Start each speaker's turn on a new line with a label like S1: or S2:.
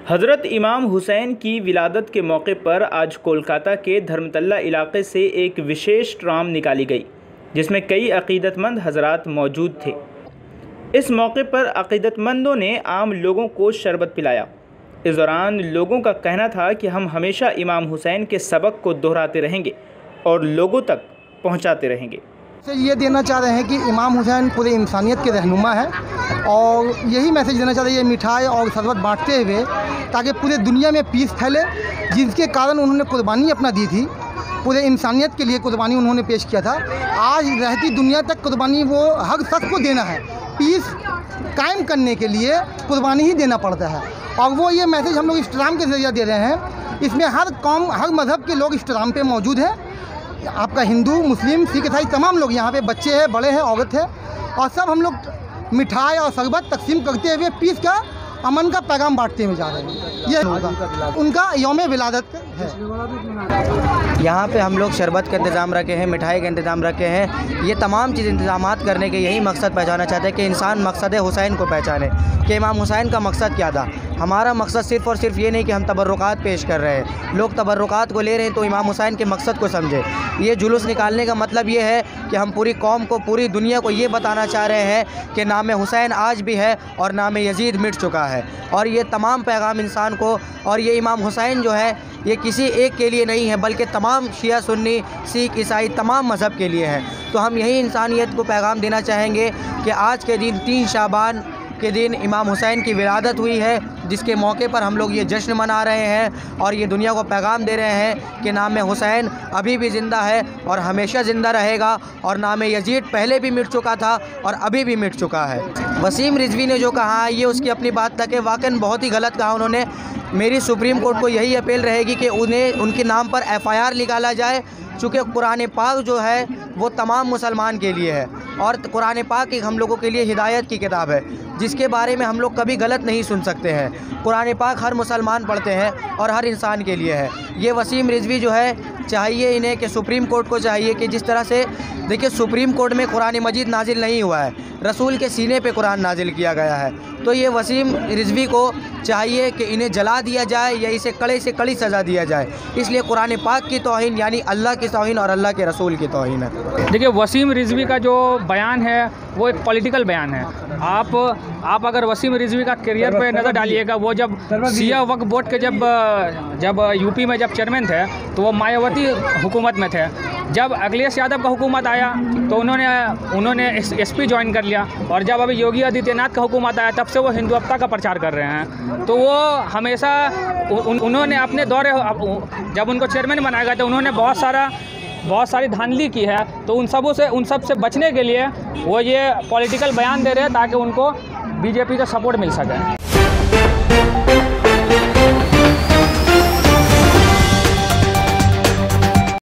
S1: हज़रत इमाम हुसैन की विलादत के मौके पर आज कोलकाता के धर्मतल्ला इलाके से एक विशेष ट्राम निकाली गई, जिसमें कई अक़ीदतमंद हज़रात मौजूद थे। इस मौके पर अक़ीदतमंदों ने आम लोगों को शरबत पिलाया। इस दौरान लोगों का कहना था कि हम हमेशा इमाम हुसैन के सबक को दोहराते रहेंगे और लोगों तक पहुँचाते रहेंगे।
S2: ये देना चाह रहे हैं कि इमाम हुसैन पूरे इंसानियत के रहनुमा है और यही मैसेज देना चाह रहे हैं ये मिठाई और शरबत बांटते हुए, ताकि पूरे दुनिया में पीस फैले, जिसके कारण उन्होंने कुर्बानी अपना दी थी। पूरे इंसानियत के लिए कुर्बानी उन्होंने पेश किया था। आज रहती दुनिया तक कुर्बानी वो हर शख्स को देना है। पीस कायम करने के लिए कुर्बानी ही देना पड़ता है और वो ये मैसेज हम लोग इस ट्राम के ज़रिए दे रहे हैं। इसमें हर कौम, हर मज़हब के लोग इस ट्राम पे मौजूद हैं। आपका हिंदू, मुस्लिम, सिख, ईसाई तमाम लोग यहाँ पे, बच्चे हैं, बड़े हैं, औरत है, और सब हम लोग मिठाई और शरबत तकसीम करते हुए पीस का, अमन का पैगाम बांटते हुए जा रहे हैं। ये उनका यौम विलादत है।
S3: यहाँ पे हम लोग शरबत का इंतज़ाम रखे हैं, मिठाई का इंतज़ाम रखे हैं। ये तमाम चीज़ इंतज़ामात करने के यही मकसद पहचाना चाहते हैं कि इंसान मकसद हुसैन को पहचाने कि इमाम हुसैन का मकसद क्या था। हमारा मकसद सिर्फ़ और सिर्फ ये नहीं कि हम तबर्रुकात पेश कर रहे हैं, लोग तबर्रुकात को ले रहे हैं, तो इमाम हुसैन के मकसद को समझे। ये जुलूस निकालने का मतलब ये है कि हम पूरी कौम को, पूरी दुनिया को ये बताना चाह रहे हैं कि नाम हुसैन आज भी है और नाम यजीद मिट चुका है। और ये तमाम पैगाम इंसान को, और ये इमाम हुसैन जो है ये किसी एक के लिए नहीं है, बल्कि तमाम शिया, सुन्नी, सिख, ईसाई तमाम मज़हब के लिए है। तो हम यही इंसानियत को पैगाम देना चाहेंगे कि आज के दिन 3 शाबान के दिन इमाम हुसैन की विलादत हुई है, जिसके मौके पर हम लोग ये जश्न मना रहे हैं और ये दुनिया को पैगाम दे रहे हैं कि नाम हुसैन अभी भी ज़िंदा है और हमेशा ज़िंदा रहेगा, और नाम यजीद पहले भी मिट चुका था और अभी भी मिट चुका है। वसीम रिजवी ने जो कहा ये उसकी अपनी बात तक है, वाकई बहुत ही गलत कहा उन्होंने। मेरी सुप्रीम कोर्ट को यही अपील रहेगी कि उन्हें उनके नाम पर FIR निकाला जाए, चूँकि कुरान पाक जो है वो तमाम मुसलमान के लिए है और कुरान पाक एक हम लोगों के लिए हिदायत की किताब है, जिसके बारे में हम लोग कभी गलत नहीं सुन सकते हैं। कुरान पाक हर मुसलमान पढ़ते हैं और हर इंसान के लिए है। ये वसीम रिजवी जो है, चाहिए इन्हें कि सुप्रीम कोर्ट को चाहिए कि जिस तरह से, देखिए, सुप्रीम कोर्ट में कुरान मजीद नाजिल नहीं हुआ है, रसूल के सीने पे कुरान नाजिल किया गया है। तो ये वसीम रिजवी को चाहिए कि इन्हें जला दिया जाए या इसे कड़े से कड़ी सज़ा दिया जाए। इसलिए कुरान पाक की तौहीन यानी अल्लाह की तौहीन और अल्लाह के रसूल की तौहीन है।
S4: देखिए, वसीम रिजवी का जो बयान है वो एक पॉलिटिकल बयान है। आप अगर वसीम रिजवी का करियर पे नज़र डालिएगा, वो जब सिया वक्फ बोर्ड के जब यूपी में जब चेयरमैन थे तो वो मायावती हुकूमत में थे। जब अखिलेश यादव का हुकूमत आया तो उन्होंने SP ज्वाइन कर लिया, और जब अभी योगी आदित्यनाथ का हुकूमत आया तब से वो हिंदुत्वता का प्रचार कर रहे हैं। तो वो हमेशा उन्होंने अपने दौरे, जब उनको चेयरमैन बनाया गया तो उन्होंने बहुत सारी धांधली की है। तो उन सब से बचने के लिए वो ये पॉलिटिकल बयान दे रहे हैं ताकि उनको BJP का सपोर्ट मिल सके।